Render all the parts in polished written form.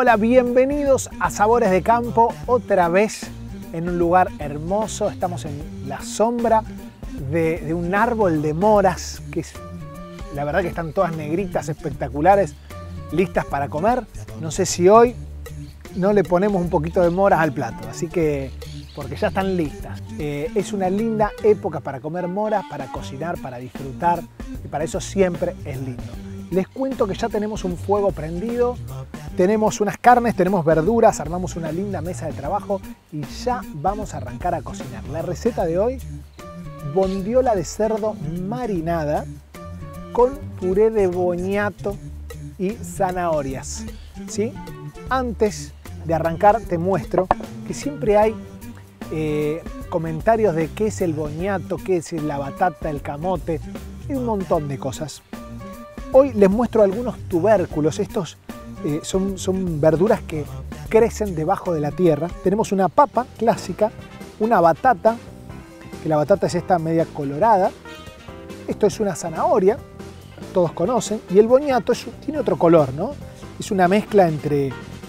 Hola, bienvenidos a Sabores de Campo, otra vez en un lugar hermoso. Estamos en la sombra de un árbol de moras, que es, la verdad que están todas negritas, espectaculares, listas para comer. No sé si hoy no le ponemos un poquito de moras al plato, así que, porque ya están listas. Es una linda época para comer moras, para cocinar, para disfrutar, y para eso siempre es lindo. Les cuento que ya tenemos un fuego prendido, tenemos unas carnes, tenemos verduras, armamos una linda mesa de trabajo y ya vamos a arrancar a cocinar. La receta de hoy, bondiola de cerdo marinada con puré de boniato y zanahorias, ¿sí? Antes de arrancar te muestro que siempre hay comentarios de qué es el boniato, qué es la batata, el camote y un montón de cosas. Hoy les muestro algunos tubérculos. Estos son verduras que crecen debajo de la tierra. Tenemos una papa clásica, una batata, que la batata es esta media colorada. Esto es una zanahoria, todos conocen. Y el boniato tiene otro color, ¿no? Es una mezcla entre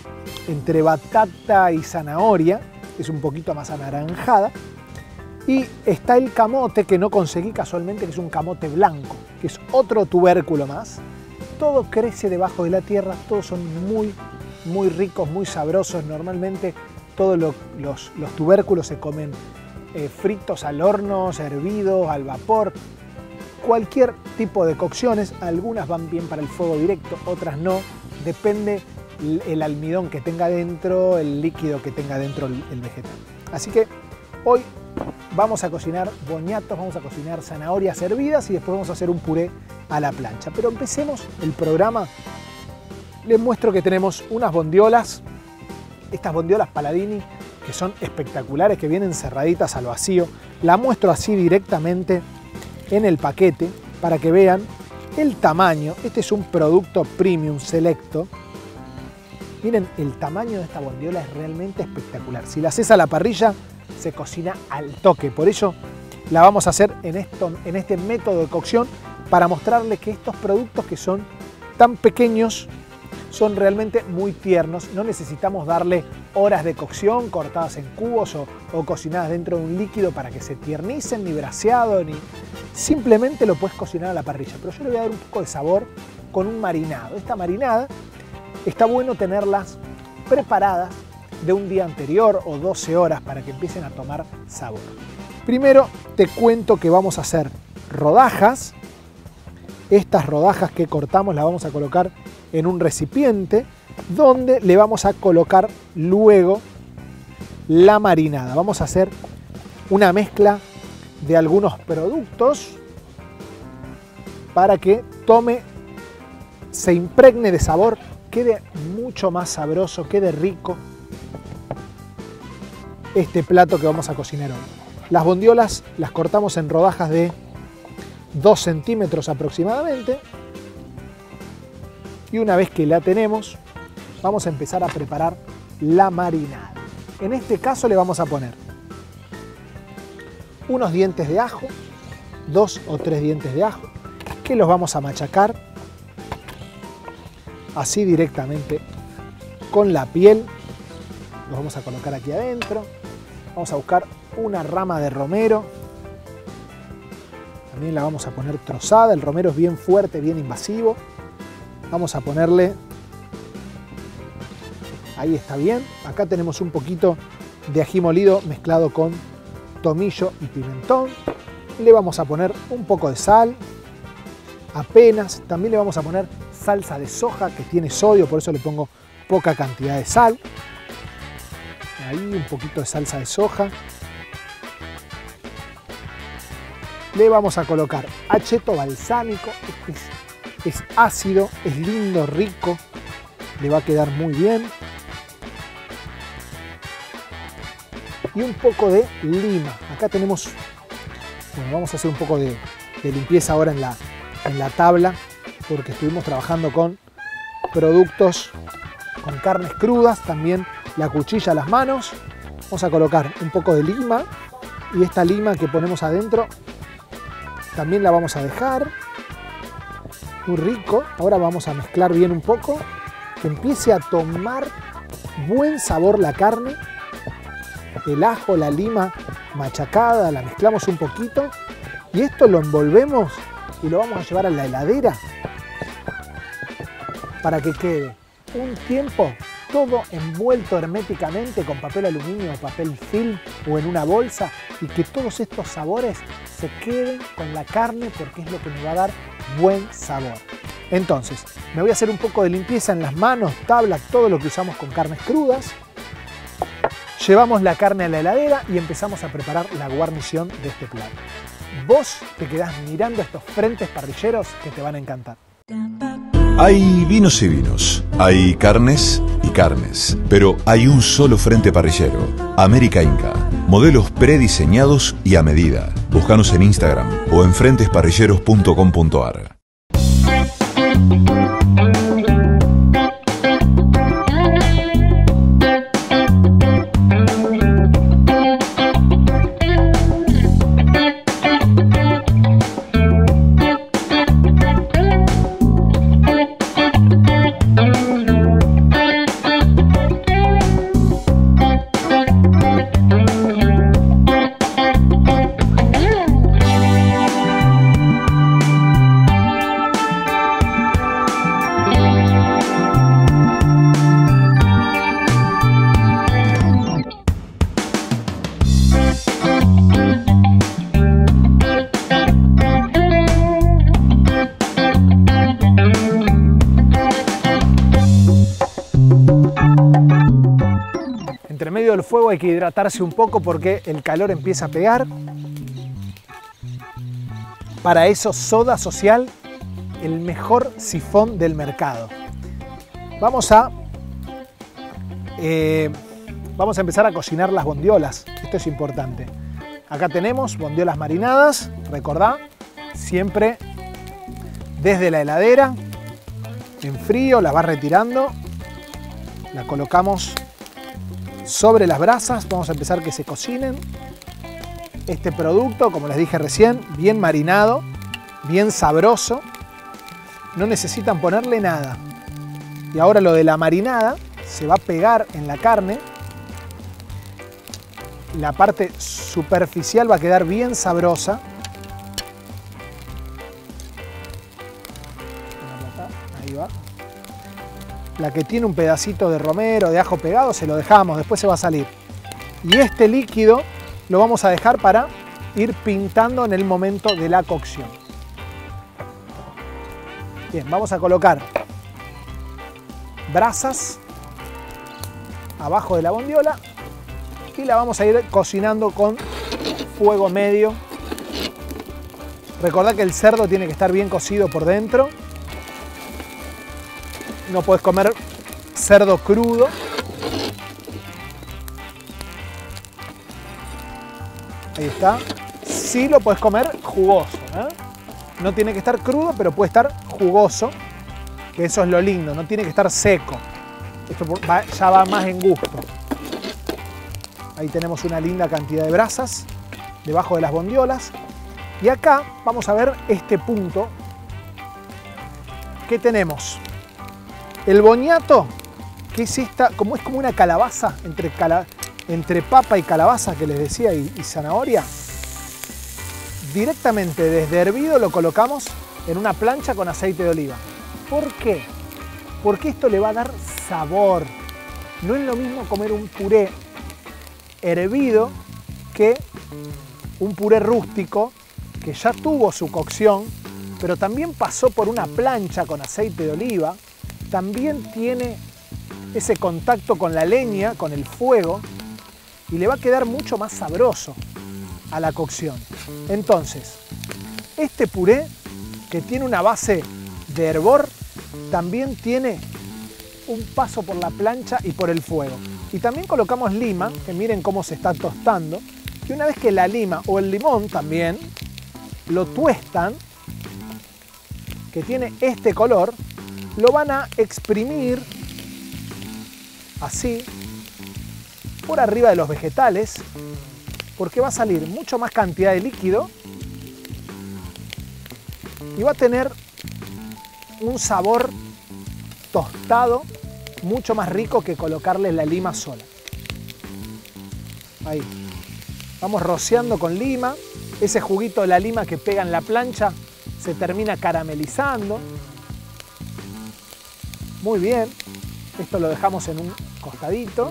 batata y zanahoria, es un poquito más anaranjada. Y está el camote, que no conseguí casualmente, que es un camote blanco, que es otro tubérculo más. Todo crece debajo de la tierra, todos son muy ricos, muy sabrosos. Normalmente todos los tubérculos se comen fritos al horno, hervidos, al vapor. Cualquier tipo de cocciones, algunas van bien para el fuego directo, otras no. Depende el almidón que tenga dentro, el líquido que tenga dentro el vegetal. Así que hoy vamos a cocinar boniatos, vamos a cocinar zanahorias hervidas y después vamos a hacer un puré a la plancha. Pero empecemos el programa. Les muestro que tenemos unas bondiolas, estas bondiolas Paladini, que son espectaculares, que vienen cerraditas al vacío. La muestro así directamente en el paquete para que vean el tamaño. Este es un producto premium selecto. Miren, el tamaño de esta bondiola es realmente espectacular. Si la haces a la parrilla, se cocina al toque. Por eso la vamos a hacer en este método de cocción, para mostrarles que estos productos que son tan pequeños son realmente muy tiernos. No necesitamos darle horas de cocción cortadas en cubos o cocinadas dentro de un líquido para que se tiernicen, ni braseado, ni... Simplemente lo puedes cocinar a la parrilla. Pero yo le voy a dar un poco de sabor con un marinado. Esta marinada está bueno tenerlas preparadas de un día anterior o 12 horas para que empiecen a tomar sabor. Primero te cuento que vamos a hacer rodajas. Estas rodajas que cortamos las vamos a colocar en un recipiente donde le vamos a colocar luego la marinada. Vamos a hacer una mezcla de algunos productos para que se impregne de sabor, quede mucho más sabroso, quede rico este plato que vamos a cocinar hoy. Las bondiolas las cortamos en rodajas de 2 centímetros aproximadamente. Y una vez que la tenemos, vamos a empezar a preparar la marinada. En este caso le vamos a poner unos dientes de ajo, 2 o 3 dientes de ajo, que los vamos a machacar así directamente con la piel. Los vamos a colocar aquí adentro. Vamos a buscar una rama de romero. También la vamos a poner trozada. El romero es bien fuerte, bien invasivo. Vamos a ponerle... Ahí está bien. Acá tenemos un poquito de ají molido mezclado con tomillo y pimentón. Le vamos a poner un poco de sal. Apenas. También le vamos a poner salsa de soja, que tiene sodio, por eso le pongo poca cantidad de sal. Ahí un poquito de salsa de soja. Le vamos a colocar acheto balsámico. Es ácido, es lindo, rico. Le va a quedar muy bien. Y un poco de lima. Acá tenemos... Bueno, vamos a hacer un poco de limpieza ahora en la tabla, porque estuvimos trabajando con productos, con carnes crudas, también la cuchilla a las manos. Vamos a colocar un poco de lima y esta lima que ponemos adentro también la vamos a dejar. Muy rico. Ahora vamos a mezclar bien un poco, que empiece a tomar buen sabor la carne, el ajo, la lima machacada, la mezclamos un poquito y esto lo envolvemos y lo vamos a llevar a la heladera para que quede un tiempo todo envuelto herméticamente con papel aluminio o papel film o en una bolsa y que todos estos sabores se queden con la carne porque es lo que nos va a dar buen sabor. Entonces, me voy a hacer un poco de limpieza en las manos, tablas, todo lo que usamos con carnes crudas. Llevamos la carne a la heladera y empezamos a preparar la guarnición de este plato. Vos te quedás mirando estos frentes parrilleros que te van a encantar. Hay vinos y vinos, hay carnes y carnes, pero hay un solo frente parrillero, América Inca. Modelos prediseñados y a medida. Búscanos en Instagram o en frentesparrilleros.com.ar. Entre medio del fuego hay que hidratarse un poco porque el calor empieza a pegar. Para eso, Soda Social, el mejor sifón del mercado. Vamos a empezar a cocinar las bondiolas. Esto es importante. Acá tenemos bondiolas marinadas. Recordá, siempre desde la heladera, en frío, las vas retirando. La colocamos sobre las brasas, vamos a empezar que se cocinen. Este producto, como les dije recién, bien marinado, bien sabroso. No necesitan ponerle nada. Y ahora lo de la marinada se va a pegar en la carne. La parte superficial va a quedar bien sabrosa. Ahí va. La que tiene un pedacito de romero, de ajo pegado, se lo dejamos, después se va a salir. Y este líquido lo vamos a dejar para ir pintando en el momento de la cocción. Bien, vamos a colocar brasas abajo de la bondiola y la vamos a ir cocinando con fuego medio. Recordá que el cerdo tiene que estar bien cocido por dentro. No puedes comer cerdo crudo. Ahí está. Sí lo puedes comer jugoso, ¿eh? No tiene que estar crudo, pero puede estar jugoso, que eso es lo lindo, no tiene que estar seco. Esto ya va más en gusto. Ahí tenemos una linda cantidad de brasas debajo de las bondiolas. Y acá vamos a ver este punto que tenemos. El boniato, que es esta, es como una calabaza, entre papa y calabaza que les decía y zanahoria. Directamente desde hervido lo colocamos en una plancha con aceite de oliva. ¿Por qué? Porque esto le va a dar sabor. No es lo mismo comer un puré hervido que un puré rústico que ya tuvo su cocción, pero también pasó por una plancha con aceite de oliva. También tiene ese contacto con la leña, con el fuego, y le va a quedar mucho más sabroso a la cocción. Entonces, este puré, que tiene una base de hervor, también tiene un paso por la plancha y por el fuego. Y también colocamos lima, que miren cómo se está tostando, y una vez que la lima o el limón también lo tuestan, que tiene este color, lo van a exprimir así por arriba de los vegetales, porque va a salir mucho más cantidad de líquido y va a tener un sabor tostado mucho más rico que colocarle la lima sola. Ahí. Vamos rociando con lima. Ese juguito de la lima que pega en la plancha se termina caramelizando. Muy bien. Esto lo dejamos en un costadito.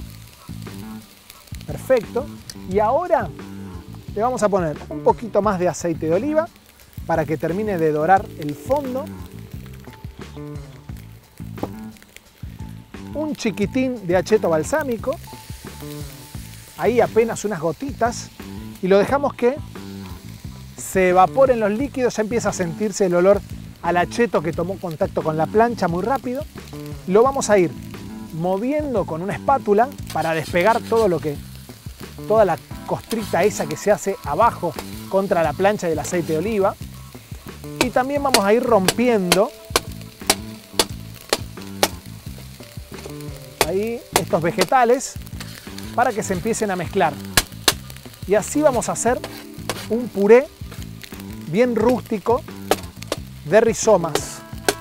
Perfecto. Y ahora le vamos a poner un poquito más de aceite de oliva para que termine de dorar el fondo. Un chiquitín de acheto balsámico. Ahí apenas unas gotitas. Y lo dejamos que se evaporen los líquidos. Ya empieza a sentirse el olor al acheto que tomó contacto con la plancha muy rápido. Lo vamos a ir moviendo con una espátula para despegar toda la costrita esa que se hace abajo contra la plancha del aceite de oliva. Y también vamos a ir rompiendo ahí estos vegetales para que se empiecen a mezclar. Y así vamos a hacer un puré bien rústico de rizomas.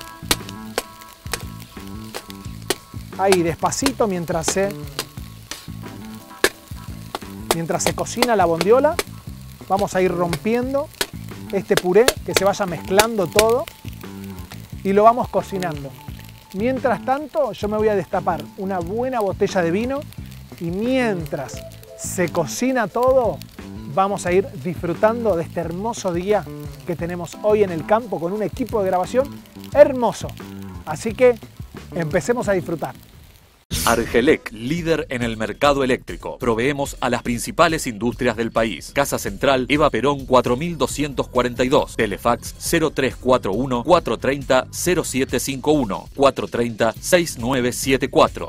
Ahí despacito mientras se cocina la bondiola, vamos a ir rompiendo este puré, que se vaya mezclando todo y lo vamos cocinando. Mientras tanto, yo me voy a destapar una buena botella de vino y mientras se cocina todo, vamos a ir disfrutando de este hermoso día que tenemos hoy en el campo con un equipo de grabación hermoso. Así que empecemos a disfrutar. Argelec, líder en el mercado eléctrico. Proveemos a las principales industrias del país. Casa Central, Eva Perón 4242. Telefax 0341 430 0751 430 6974.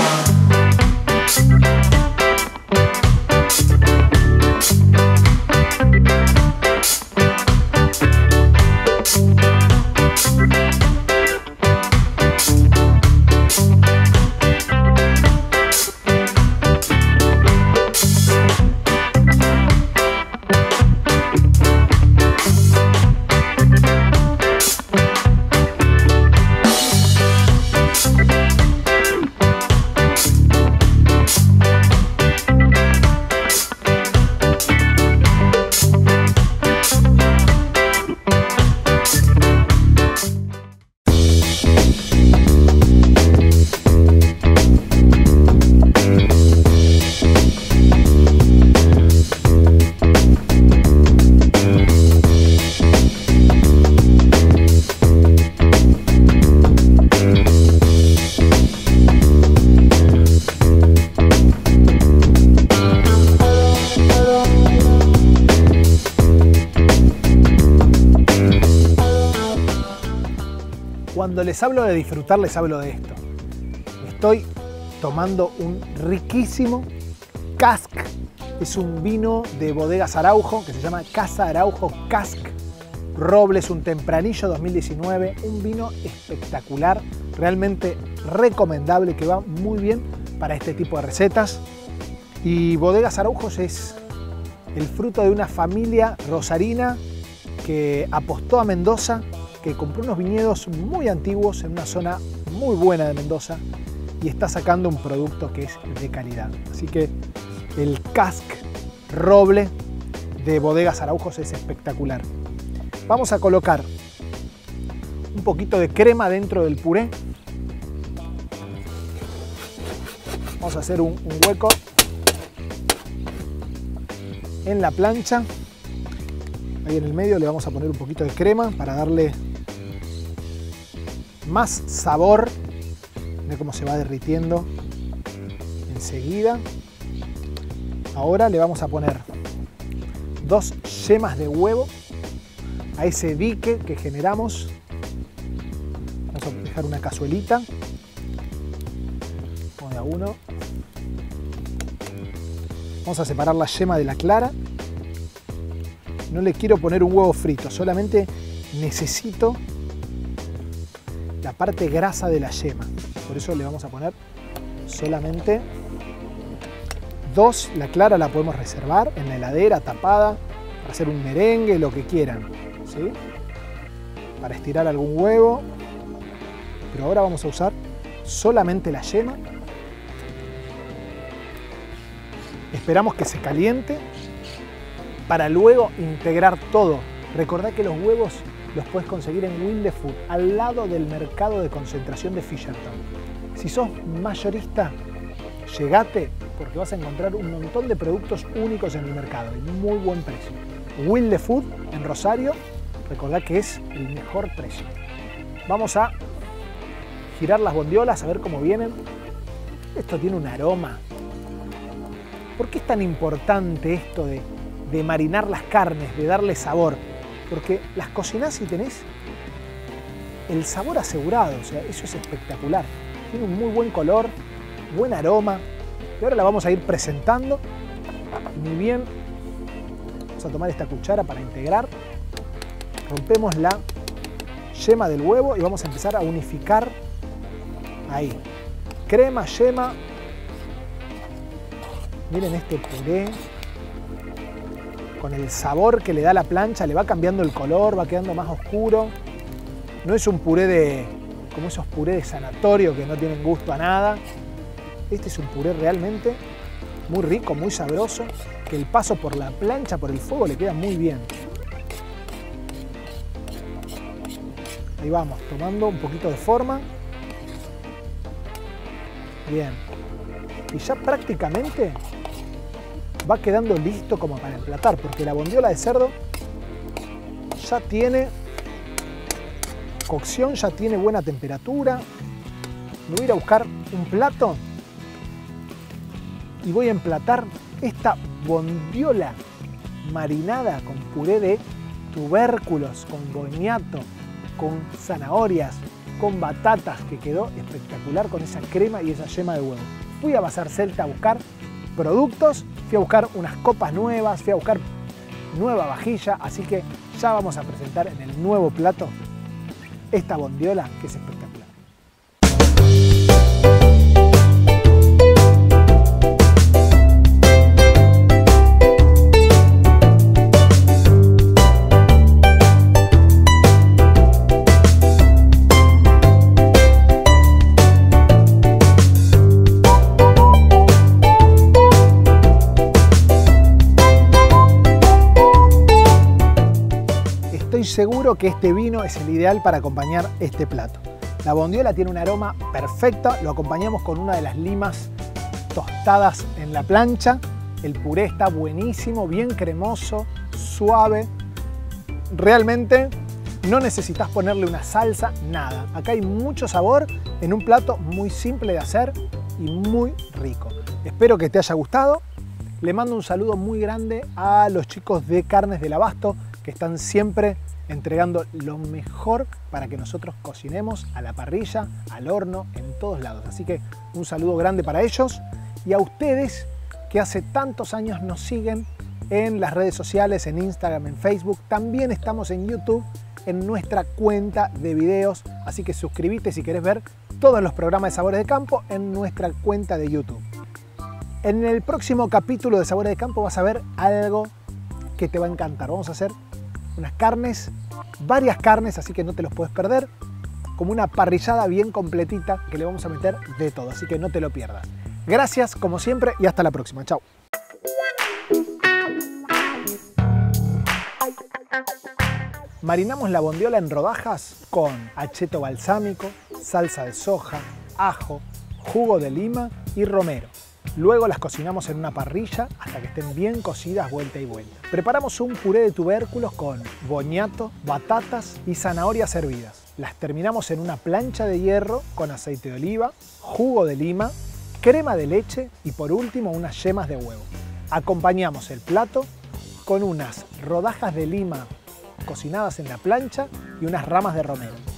Cuando les hablo de disfrutar, les hablo de esto. Estoy tomando un riquísimo Cask. Es un vino de Bodegas Araujo que se llama Casa Araujo Cask Robles, un tempranillo 2019. Un vino espectacular, realmente recomendable, que va muy bien para este tipo de recetas. Y Bodegas Araujo es el fruto de una familia rosarina que apostó a Mendoza, que compró unos viñedos muy antiguos en una zona muy buena de Mendoza y está sacando un producto que es de calidad. Así que el Cask Roble de Bodegas Araujo es espectacular. Vamos a colocar un poquito de crema dentro del puré. Vamos a hacer un hueco en la plancha. Ahí en el medio le vamos a poner un poquito de crema para darle más sabor. Ve cómo se va derritiendo enseguida. Ahora le vamos a poner 2 yemas de huevo a ese dique que generamos. Vamos a dejar una cazuelita. Vamos de a uno. Vamos a separar la yema de la clara. No le quiero poner un huevo frito, solamente necesito la parte grasa de la yema. Por eso le vamos a poner solamente 2. La clara la podemos reservar en la heladera, tapada, para hacer un merengue, lo que quieran, ¿sí? Para estirar algún huevo. Pero ahora vamos a usar solamente la yema. Esperamos que se caliente para luego integrar todo. Recordá que los huevos los puedes conseguir en Wilde Food, al lado del mercado de concentración de Fisherton. Si sos mayorista, llegate porque vas a encontrar un montón de productos únicos en el mercado y muy buen precio. Wilde Food en Rosario, recordá que es el mejor precio. Vamos a girar las bondiolas a ver cómo vienen. Esto tiene un aroma. ¿Por qué es tan importante esto de marinar las carnes, de darle sabor? Porque las cocinás y tenés el sabor asegurado, o sea, eso es espectacular. Tiene un muy buen color, buen aroma. Y ahora la vamos a ir presentando. Muy bien. Vamos a tomar esta cuchara para integrar. Rompemos la yema del huevo y vamos a empezar a unificar ahí. Crema, yema. Miren este puré. Con el sabor que le da la plancha, le va cambiando el color, va quedando más oscuro. No es un puré como esos purés de sanatorio que no tienen gusto a nada. Este es un puré realmente muy rico, muy sabroso, que el paso por la plancha, por el fuego, le queda muy bien. Ahí vamos, tomando un poquito de forma. Bien. Y ya prácticamente va quedando listo como para emplatar, porque la bondiola de cerdo ya tiene cocción, ya tiene buena temperatura. Me voy a ir a buscar un plato y voy a emplatar esta bondiola marinada con puré de tubérculos, con boniato, con zanahorias, con batatas, que quedó espectacular con esa crema y esa yema de huevo. Fui a Bazar Celta a buscar productos, fui a buscar unas copas nuevas, fui a buscar nueva vajilla, así que ya vamos a presentar en el nuevo plato esta bondiola que es espectacular. Estoy seguro que este vino es el ideal para acompañar este plato. La bondiola tiene un aroma perfecto, lo acompañamos con una de las limas tostadas en la plancha. El puré está buenísimo, bien cremoso, suave. Realmente no necesitas ponerle una salsa, nada. Acá hay mucho sabor en un plato muy simple de hacer y muy rico. Espero que te haya gustado. Le mando un saludo muy grande a los chicos de Carnes del Abasto, que están siempre entregando lo mejor para que nosotros cocinemos a la parrilla, al horno, en todos lados. Así que un saludo grande para ellos y a ustedes que hace tantos años nos siguen en las redes sociales, en Instagram, en Facebook. También estamos en YouTube, en nuestra cuenta de videos. Así que suscríbete si querés ver todos los programas de Sabores de Campo en nuestra cuenta de YouTube. En el próximo capítulo de Sabores de Campo vas a ver algo que te va a encantar. Vamos a hacer unas carnes, varias carnes, así que no te los puedes perder, como una parrillada bien completita que le vamos a meter de todo, así que no te lo pierdas. Gracias como siempre y hasta la próxima. Chao. Marinamos la bondiola en rodajas con acheto balsámico, salsa de soja, ajo, jugo de lima y romero. Luego las cocinamos en una parrilla hasta que estén bien cocidas vuelta y vuelta. Preparamos un puré de tubérculos con boniato, batatas y zanahorias hervidas. Las terminamos en una plancha de hierro con aceite de oliva, jugo de lima, crema de leche y por último unas yemas de huevo. Acompañamos el plato con unas rodajas de lima cocinadas en la plancha y unas ramas de romero.